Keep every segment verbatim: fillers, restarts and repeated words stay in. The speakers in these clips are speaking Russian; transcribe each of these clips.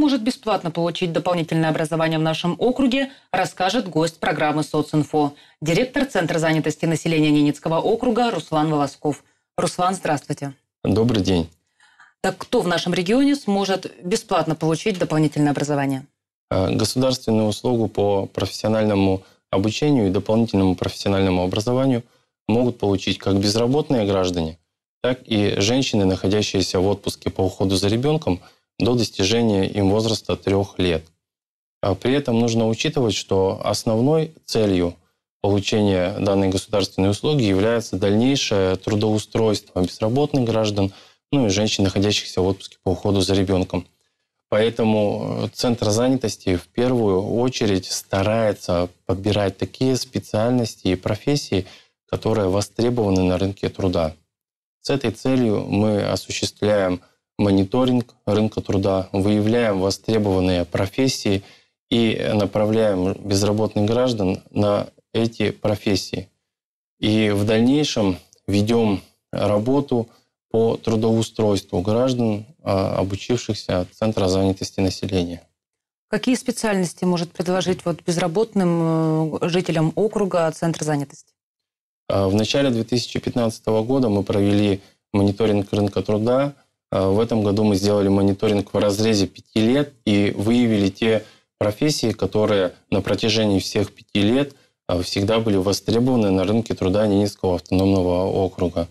может бесплатно получить дополнительное образование в нашем округе, расскажет гость программы «Социнфо». Директор Центра занятости населения Ненецкого округа Руслан Волосков. Руслан, здравствуйте. Добрый день. Так кто в нашем регионе сможет бесплатно получить дополнительное образование? Государственную услугу по профессиональному обучению и дополнительному профессиональному образованию могут получить как безработные граждане, так и женщины, находящиеся в отпуске по уходу за ребенком до достижения им возраста трех лет. При этом нужно учитывать, что основной целью получения данной государственной услуги является дальнейшее трудоустройство безработных граждан, ну и женщин, находящихся в отпуске по уходу за ребенком. Поэтому Центр занятости в первую очередь старается подбирать такие специальности и профессии, которые востребованы на рынке труда. С этой целью мы осуществляем мониторинг рынка труда, выявляем востребованные профессии и направляем безработных граждан на эти профессии. И в дальнейшем ведем работу по трудоустройству граждан, обучившихся Центра занятости населения. Какие специальности может предложить вот безработным жителям округа Центр занятости? В начале две тысячи пятнадцатого года мы провели мониторинг рынка труда. В этом году мы сделали мониторинг в разрезе пяти лет и выявили те профессии, которые на протяжении всех пяти лет всегда были востребованы на рынке труда Ненецкого автономного округа.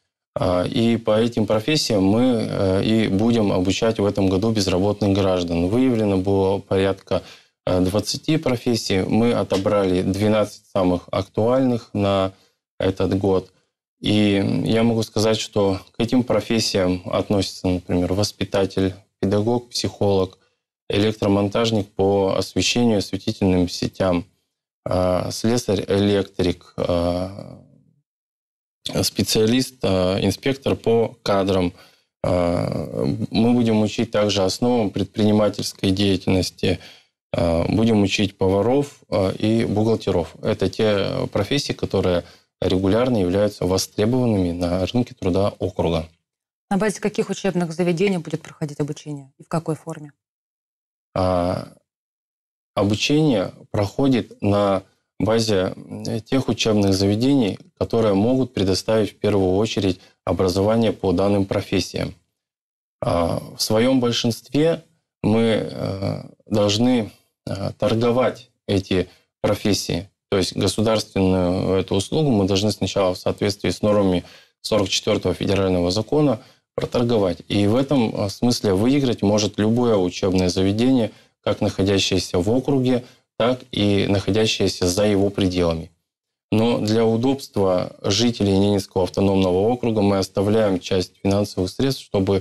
И по этим профессиям мы и будем обучать в этом году безработных граждан. Выявлено было порядка двадцати профессий. Мы отобрали двенадцать самых актуальных на этот год. И я могу сказать, что к этим профессиям относятся, например, воспитатель, педагог, психолог, электромонтажник по освещению и осветительным сетям, слесарь-электрик, специалист, инспектор по кадрам. Мы будем учить также основам предпринимательской деятельности, будем учить поваров и бухгалтеров. Это те профессии, которые регулярно являются востребованными на рынке труда округа. На базе каких учебных заведений будет проходить обучение и в какой форме? Обучение проходит на базе тех учебных заведений, которые могут предоставить в первую очередь образование по данным профессиям. В своем большинстве мы должны торговать эти профессии. То есть государственную эту услугу мы должны сначала в соответствии с нормами сорок четвёртого федерального закона проторговать. И в этом смысле выиграть может любое учебное заведение, как находящееся в округе, так и находящиеся за его пределами. Но для удобства жителей Ненецкого автономного округа мы оставляем часть финансовых средств, чтобы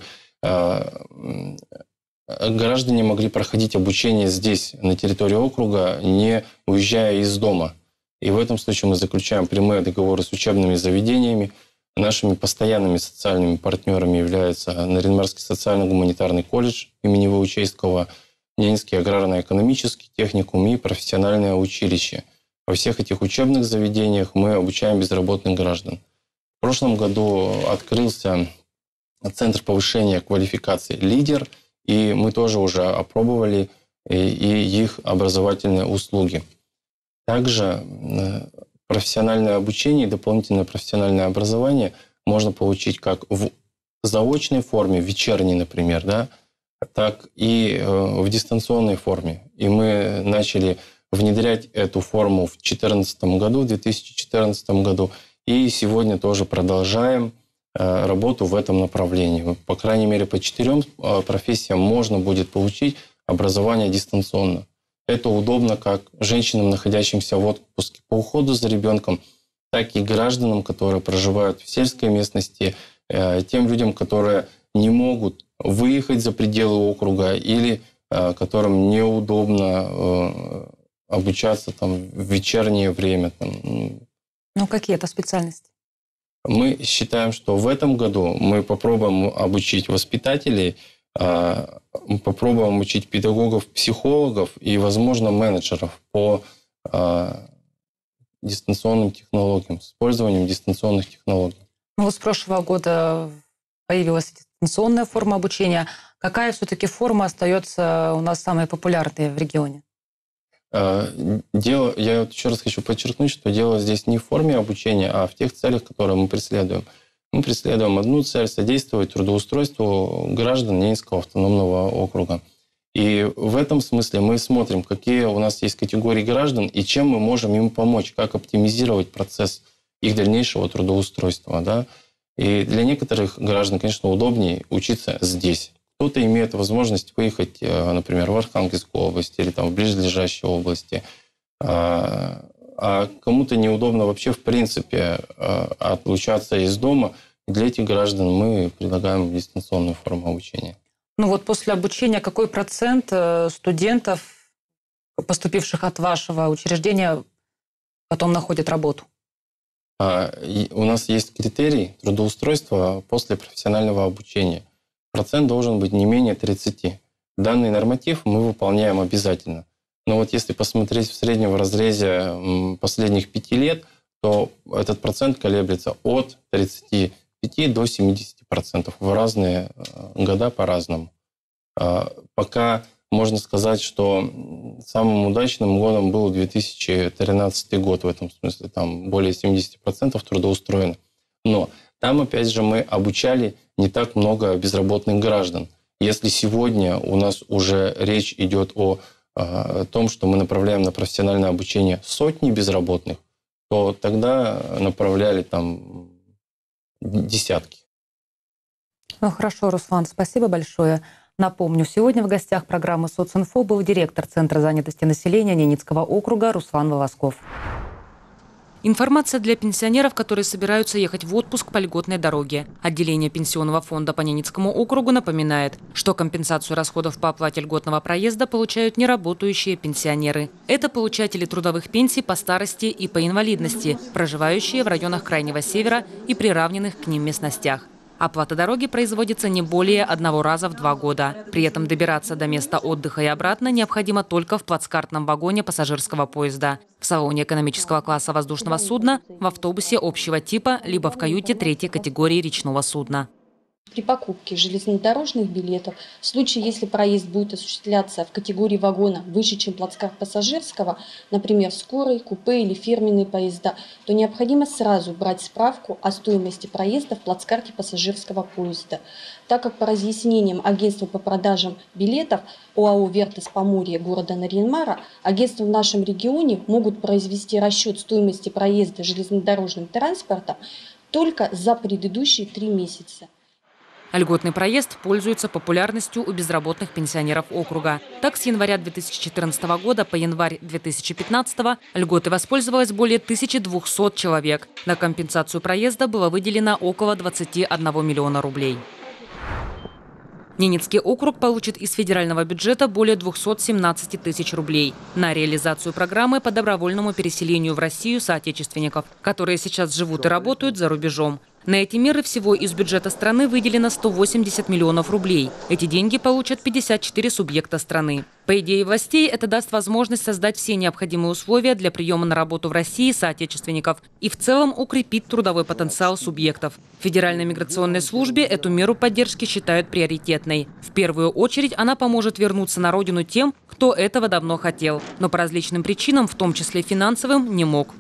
э, граждане могли проходить обучение здесь, на территории округа, не уезжая из дома. И в этом случае мы заключаем прямые договоры с учебными заведениями. Нашими постоянными социальными партнерами являются Нарьян-Марский социально-гуманитарный колледж имени Ваучейского, Ненецкий аграрно-экономический техникум и профессиональное училище. Во всех этих учебных заведениях мы обучаем безработных граждан. В прошлом году открылся Центр повышения квалификации «Лидер», и мы тоже уже опробовали и их образовательные услуги. Также профессиональное обучение и дополнительное профессиональное образование можно получить как в заочной форме, вечерней, например, да, так и в дистанционной форме. И мы начали внедрять эту форму в две тысячи четырнадцатом году, в две тысячи четырнадцатом году, и сегодня тоже продолжаем работу в этом направлении. По крайней мере, по четырем профессиям можно будет получить образование дистанционно. Это удобно как женщинам, находящимся в отпуске по уходу за ребенком, так и гражданам, которые проживают в сельской местности, тем людям, которые не могут выехать за пределы округа или которым неудобно обучаться там, в вечернее время. Там. Ну, какие это специальности? Мы считаем, что в этом году мы попробуем обучить воспитателей, попробуем учить педагогов, психологов и, возможно, менеджеров по дистанционным технологиям, с использованием дистанционных технологий. Ну, вот с прошлого года появилась дистанционная форма обучения. Какая все-таки форма остается у нас самой популярной в регионе? Дело, я вот еще раз хочу подчеркнуть, что дело здесь не в форме обучения, а в тех целях, которые мы преследуем. Мы преследуем одну цель – содействовать трудоустройству граждан Ненецкого автономного округа. И в этом смысле мы смотрим, какие у нас есть категории граждан и чем мы можем им помочь, как оптимизировать процесс их дальнейшего трудоустройства. Да? И для некоторых граждан, конечно, удобнее учиться здесь. Кто-то имеет возможность выехать, например, в Архангельскую область или там, в ближайшие области. А кому-то неудобно вообще в принципе отлучаться из дома. И для этих граждан мы предлагаем дистанционную форму обучения. Ну вот после обучения какой процент студентов, поступивших от вашего учреждения, потом находят работу? У нас есть критерий трудоустройства после профессионального обучения. Процент должен быть не менее тридцати. Данный норматив мы выполняем обязательно. Но вот если посмотреть в среднем в разрезе последних пяти лет, то этот процент колеблется от тридцати пяти до семидесяти процентов. В разные года по-разному. Пока можно сказать, что самым удачным годом был две тысячи тринадцатый год в этом смысле. Там более семидесяти процентов трудоустроено. Но там, опять же, мы обучали не так много безработных граждан. Если сегодня у нас уже речь идет о, о том, что мы направляем на профессиональное обучение сотни безработных, то тогда направляли там десятки. Ну хорошо, Руслан, спасибо большое. Напомню, сегодня в гостях программы «Социнфо» был директор Центра занятости населения Ненецкого округа Руслан Волосков. Информация для пенсионеров, которые собираются ехать в отпуск по льготной дороге. Отделение Пенсионного фонда по Ненецкому округу напоминает, что компенсацию расходов по оплате льготного проезда получают неработающие пенсионеры. Это получатели трудовых пенсий по старости и по инвалидности, проживающие в районах Крайнего Севера и приравненных к ним местностях. Оплата дороги производится не более одного раза в два года. При этом добираться до места отдыха и обратно необходимо только в плацкартном вагоне пассажирского поезда, в салоне экономического класса воздушного судна, в автобусе общего типа, либо в каюте третьей категории речного судна. При покупке железнодорожных билетов, в случае, если проезд будет осуществляться в категории вагона выше, чем плацкарт пассажирского, например, скорый, купе или фирменные поезда, то необходимо сразу брать справку о стоимости проезда в плацкарте пассажирского поезда. Так как по разъяснениям агентства по продажам билетов ОАО «Вертес Поморье» города Нарьян-Мара, агентства в нашем регионе могут произвести расчет стоимости проезда железнодорожным транспортом только за предыдущие три месяца. Льготный проезд пользуется популярностью у безработных пенсионеров округа. Так, с января две тысячи четырнадцатого года по январь две тысячи пятнадцатого льготой воспользовалось более тысячи двухсот человек. На компенсацию проезда было выделено около двадцати одного миллиона рублей. Ненецкий округ получит из федерального бюджета более двухсот семнадцати тысяч рублей на реализацию программы по добровольному переселению в Россию соотечественников, которые сейчас живут и работают за рубежом. На эти меры всего из бюджета страны выделено сто восемьдесят миллионов рублей. Эти деньги получат пятьдесят четыре субъекта страны. По идее властей, это даст возможность создать все необходимые условия для приема на работу в России соотечественников и в целом укрепить трудовой потенциал субъектов. В Федеральной миграционной службе эту меру поддержки считают приоритетной. В первую очередь она поможет вернуться на родину тем, кто этого давно хотел, но по различным причинам, в том числе финансовым, не мог.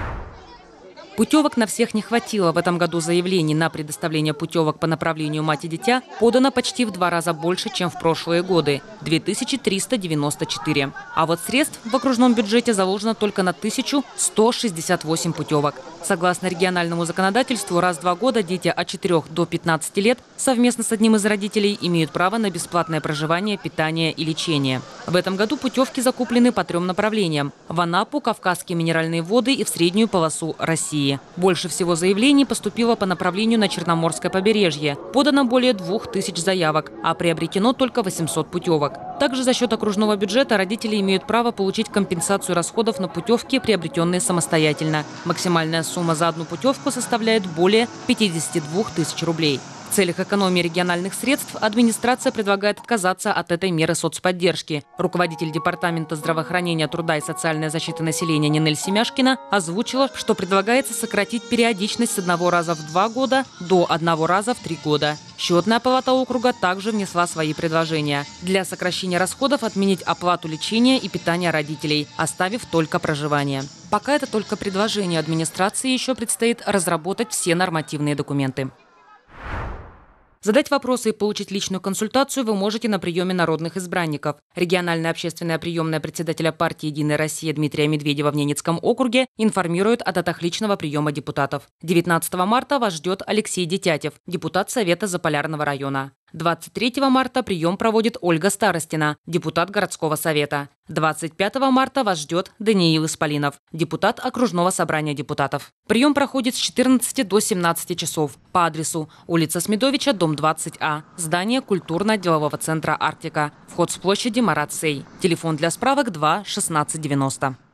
Путевок на всех не хватило. В этом году заявлений на предоставление путевок по направлению мать и дитя подано почти в два раза больше, чем в прошлые годы – две тысячи триста девяносто четыре. А вот средств в окружном бюджете заложено только на тысячу сто шестьдесят восемь путевок. Согласно региональному законодательству, раз в два года дети от четырёх до пятнадцати лет совместно с одним из родителей имеют право на бесплатное проживание, питание и лечение. В этом году путевки закуплены по трем направлениям – в Анапу, Кавказские минеральные воды и в среднюю полосу России. Больше всего заявлений поступило по направлению на Черноморское побережье. Подано более двух тысяч заявок, а приобретено только восемьсот путевок. Также за счет окружного бюджета родители имеют право получить компенсацию расходов на путевки, приобретенные самостоятельно. Максимальная сумма за одну путевку составляет более пятидесяти двух тысяч рублей. В целях экономии региональных средств администрация предлагает отказаться от этой меры соцподдержки. Руководитель Департамента здравоохранения, труда и социальной защиты населения Нинель Семяшкина озвучила, что предлагается сократить периодичность с одного раза в два года до одного раза в три года. Счетная палата округа также внесла свои предложения. Для сокращения расходов отменить оплату лечения и питания родителей, оставив только проживание. Пока это только предложение администрации, еще предстоит разработать все нормативные документы. Задать вопросы и получить личную консультацию вы можете на приеме народных избранников. Региональная общественная приемная председателя партии «Единая Россия» Дмитрия Медведева в Ненецком округе информирует о датах личного приема депутатов. девятнадцатого марта вас ждет Алексей Детятев, депутат Совета Заполярного района. двадцать третьего марта прием проводит Ольга Старостина, депутат городского совета. двадцать пятого марта вас ждет Даниил Исполинов, депутат окружного собрания депутатов. Прием проходит с четырнадцати до семнадцати часов по адресу улица Смедовича, дом двадцать А, здание культурно-делового центра «Арктика». Вход с площади Марат Сей. Телефон для справок два шестнадцать девяносто.